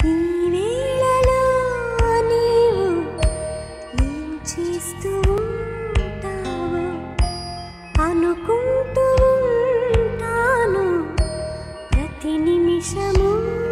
ఈ వేళలో నీవు ఏం చేస్తూ ఉంటావు అనుకుంటూ ఉంటాను ప్రతి నిమిషము.